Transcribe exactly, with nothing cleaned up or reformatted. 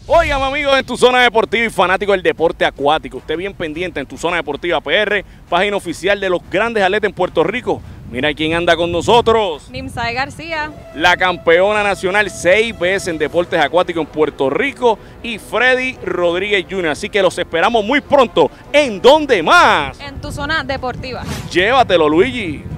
Oigan, amigos, en tu zona deportiva y fanático del deporte acuático, usted bien pendiente en tu zona deportiva P R, página oficial de los grandes atletas en Puerto Rico. Mira quién anda con nosotros. Nimsae García. La campeona nacional seis veces en deportes acuáticos en Puerto Rico y Freddy Rodríguez junior Así que los esperamos muy pronto. ¿En dónde más? En tu zona deportiva. Llévatelo, Luigi.